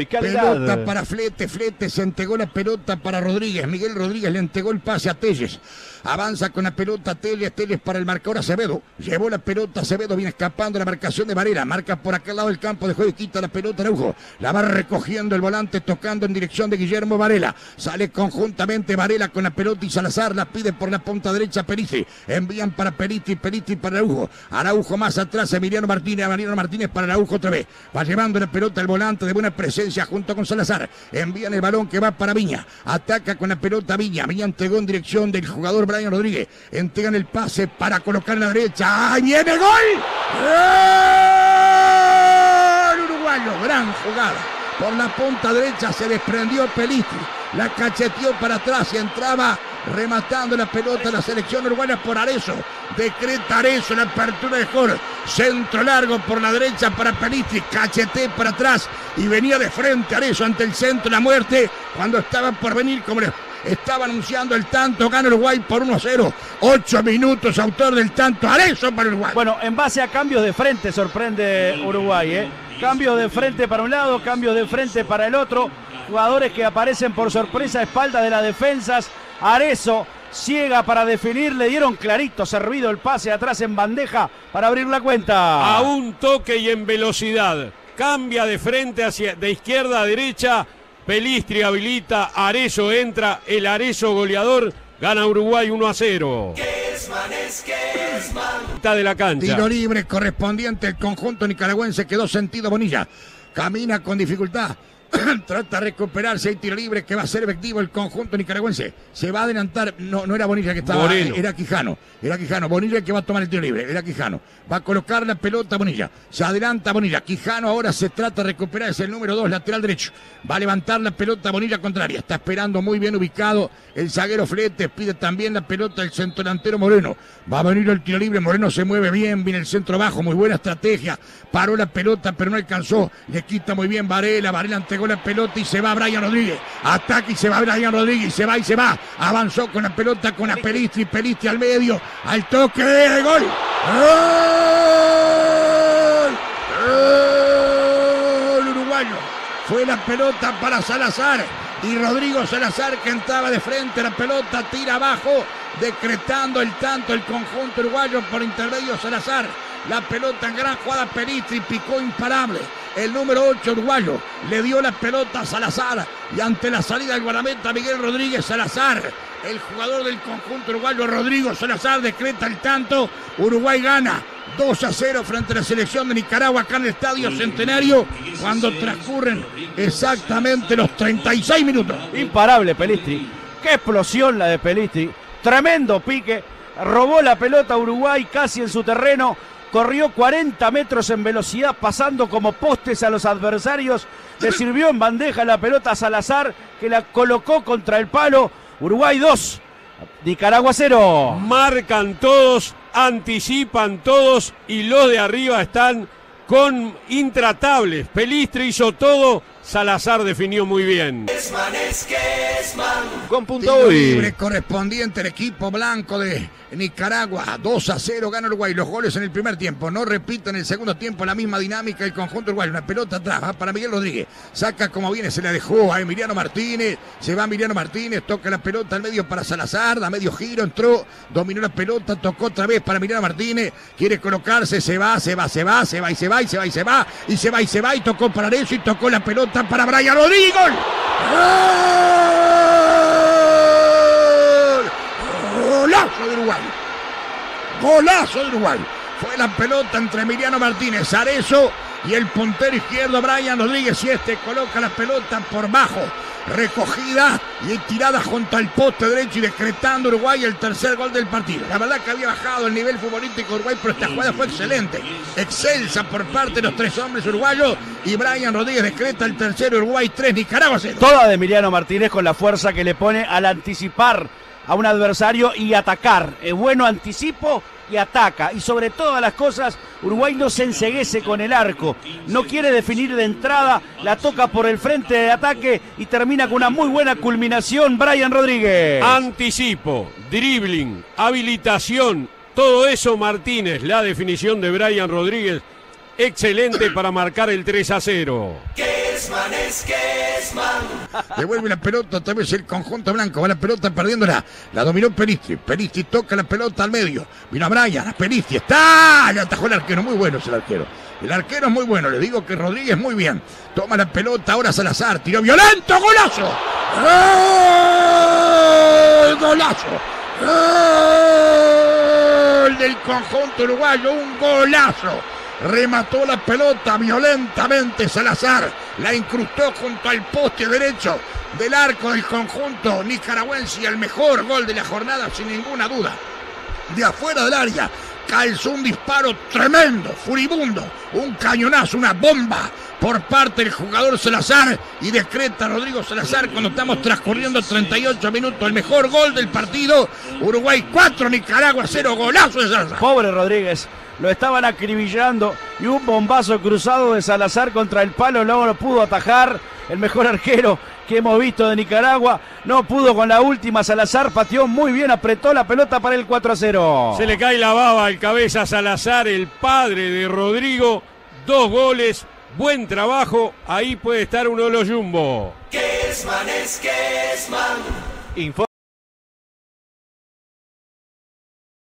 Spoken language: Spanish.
Pelota para Flete, Flete se entregó la pelota para Rodríguez, Miguel Rodríguez le entregó el pase a Telles, avanza con la pelota Telles, Telles para el marcador Acevedo, llevó la pelota Acevedo, viene escapando la marcación de Varela, marca por aquel lado del campo de juego y quita la pelota Araujo, la va recogiendo el volante, tocando en dirección de Guillermo Varela, sale conjuntamente Varela con la pelota y Salazar la pide por la punta derecha Perizzi, envían para Perizzi, Perizzi para Araujo, Araujo más atrás, Emiliano Martínez para Araujo otra vez, va llevando la pelota el volante de buena presencia junto con Salazar, envían el balón que va para Viña, ataca con la pelota Viña entregó en dirección del jugador Brian Rodríguez, entregan el pase para colocar en la derecha, ¡ahí viene el gol! ¡Gol uruguayo! Gran jugada, por la punta derecha se desprendió Pelistri, la cacheteó para atrás y entraba rematando la pelota la selección uruguaya por Arezzo, decreta Arezzo la apertura de Jorge, centro largo por la derecha para Pelistri, cachete para atrás y venía de frente Arezzo ante el centro de la muerte cuando estaba por venir, como le estaba anunciando el tanto, gana Uruguay por 1-0, 8 minutos, autor del tanto, Arezzo para Uruguay. Bueno, en base a cambios de frente sorprende Uruguay, cambios de frente para un lado, cambios de frente para el otro, jugadores que aparecen por sorpresa a espalda de las defensas. Arezzo ciega para definir, le dieron clarito, servido el pase atrás en bandeja para abrir la cuenta. A un toque y en velocidad, cambia de frente de izquierda a derecha, Pelistri habilita, Arezzo entra, el Arezzo goleador, gana Uruguay 1-0. Está de la cancha. Tiro libre correspondiente, el conjunto nicaragüense quedó sentido Bonilla, camina con dificultad. Trata de recuperarse, hay tiro libre que va a ser efectivo el conjunto nicaragüense. Se va a adelantar, no era Bonilla que estaba, Moreno. Era Quijano. Bonilla el que va a tomar el tiro libre, era Quijano. Va a colocar la pelota Bonilla, se adelanta Bonilla. Quijano ahora se trata de recuperar, es el número 2, lateral derecho. Va a levantar la pelota Bonilla contraria, está esperando muy bien ubicado el zaguero Flete, pide también la pelota el centro delantero Moreno. Va a venir el tiro libre, Moreno se mueve bien, viene el centro bajo, muy buena estrategia. Paró la pelota pero no alcanzó, le quita muy bien Varela entregó la pelota y se va Brian Rodríguez, ataca y se va Brian Rodríguez, y se va, avanzó con la pelota con la Pelistri al medio, al toque de gol, gol uruguayo, fue la pelota para Salazar y Rodrigo Salazar que entraba de frente, la pelota tira abajo, decretando el tanto el conjunto uruguayo por intermedio Salazar. La pelota en gran jugada, Pelistri picó imparable. El número 8 uruguayo le dio la pelota a Salazar y ante la salida del guardameta Miguel Rodríguez Salazar, el jugador del conjunto uruguayo Rodrigo Salazar decreta el tanto. Uruguay gana 2-0 frente a la selección de Nicaragua acá en el Estadio Centenario cuando transcurren exactamente los 36 minutos. Imparable Pelistri, qué explosión la de Pelistri, tremendo pique, robó la pelota a Uruguay casi en su terreno. Corrió 40 metros en velocidad, pasando como postes a los adversarios. Le sirvió en bandeja la pelota a Salazar, que la colocó contra el palo. Uruguay 2, Nicaragua 0. Marcan todos, anticipan todos y los de arriba están con intratables. Pelistri hizo todo, Salazar definió muy bien. Con punto Tiro hoy. libre correspondiente al equipo blanco de Nicaragua. 2-0 gana Uruguay. Los goles en el primer tiempo. No repiten en el segundo tiempo la misma dinámica el conjunto uruguayo. Una pelota atrás, va para Miguel Rodríguez. Saca como viene, se la dejó a Emiliano Martínez. Se va Emiliano Martínez, toca la pelota al medio para Salazar. Da medio giro, entró, dominó la pelota, tocó otra vez para Emiliano Martínez. Quiere colocarse, se va y tocó para Arezzo y tocó la pelota para Brian Rodríguez. ¡Gol! ¡Golazo de Uruguay! ¡Golazo de Uruguay! Fue la pelota entre Emiliano Martínez, Arezzo y el puntero izquierdo Brian Rodríguez, y coloca la pelota por bajo, recogida y tirada junto al poste derecho y decretando Uruguay el tercer gol del partido. La verdad que había bajado el nivel futbolístico Uruguay, pero esta jugada fue excelente, excelsa por parte de los tres hombres uruguayos, y Brian Rodríguez decreta el tercero. Uruguay 3, Nicaragua 0. Toda de Emiliano Martínez con la fuerza que le pone al anticipar a un adversario y atacar. Es bueno anticipo y ataca, y sobre todas las cosas Uruguay no se enceguece con el arco, no quiere definir de entrada, la toca por el frente de ataque y termina con una muy buena culminación Brian Rodríguez. Anticipo, dribbling, habilitación, todo eso Martínez, la definición de Brian Rodríguez, excelente para marcar el 3-0. Devuelve la pelota otra vez el conjunto blanco. Va la pelota perdiéndola. La dominó Pelistri. Pelistri toca la pelota al medio. Vino a Brian. Pelistri está. Le atajó el arquero. Muy bueno es el arquero. El arquero es muy bueno. Le digo que Rodríguez muy bien. Toma la pelota ahora Salazar. Tiró violento. ¡Golazo! ¡Gol! ¡Golazo! ¡Gol del conjunto uruguayo! ¡Un golazo! Remató la pelota violentamente Salazar, la incrustó junto al poste derecho del arco del conjunto nicaragüense y el mejor gol de la jornada sin ninguna duda. De afuera del área calzó un disparo tremendo, furibundo, un cañonazo, una bomba por parte del jugador Salazar y decreta Rodrigo Salazar cuando estamos transcurriendo 38 minutos el mejor gol del partido. Uruguay 4, Nicaragua 0, golazo de Salazar. Pobre Rodríguez. Lo estaban acribillando y un bombazo cruzado de Salazar contra el palo, luego lo pudo atajar. El mejor arquero que hemos visto de Nicaragua no pudo con la última. Salazar pateó muy bien, apretó la pelota para el 4-0. Se le cae la baba al cabeza Salazar, el padre de Rodrigo. 2 goles, buen trabajo. Ahí puede estar uno de los jumbo. Kesman es Kesman.